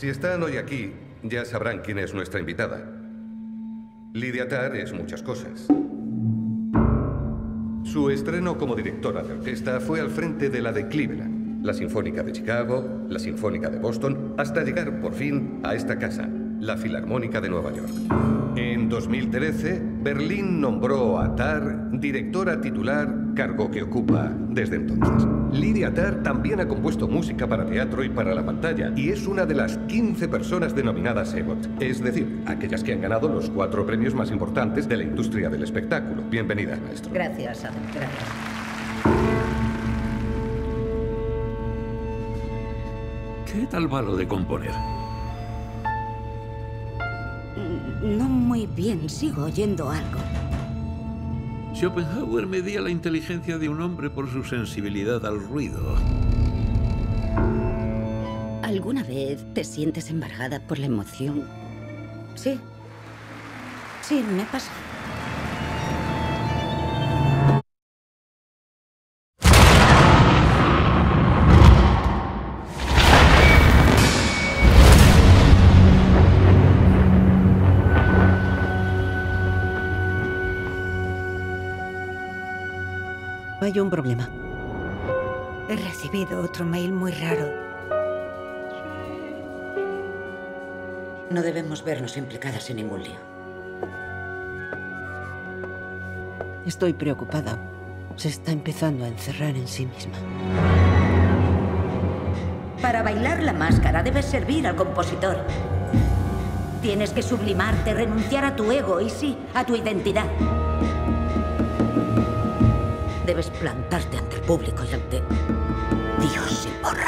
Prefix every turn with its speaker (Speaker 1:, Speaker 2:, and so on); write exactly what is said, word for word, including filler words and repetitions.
Speaker 1: Si están hoy aquí, ya sabrán quién es nuestra invitada. Lydia Tarr es muchas cosas. Su estreno como directora de orquesta fue al frente de la de Cleveland, la Sinfónica de Chicago, la Sinfónica de Boston, hasta llegar por fin a esta casa, la Filarmónica de Nueva York. En dos mil trece, Berlín nombró a Tarr directora titular, cargo que ocupa desde entonces. Lydia Tarr también ha compuesto música para teatro y para la pantalla, y es una de las quince personas denominadas EGOT, es decir, aquellas que han ganado los cuatro premios más importantes de la industria del espectáculo. Bienvenida, maestro.
Speaker 2: Gracias, Adam, gracias.
Speaker 3: ¿Qué tal va lo de componer?
Speaker 2: No muy bien, sigo oyendo algo.
Speaker 3: Schopenhauer medía la inteligencia de un hombre por su sensibilidad al ruido.
Speaker 2: ¿Alguna vez te sientes embargada por la emoción? Sí. Sí, me pasa.
Speaker 4: Hay un problema.
Speaker 5: He recibido otro mail muy raro.
Speaker 2: No debemos vernos implicadas en ningún lío.
Speaker 4: Estoy preocupada. Se está empezando a encerrar en sí misma.
Speaker 5: Para bailar la máscara debes servir al compositor. Tienes que sublimarte, renunciar a tu ego y sí, a tu identidad.
Speaker 2: Debes plantarte ante el público y ante Dios y por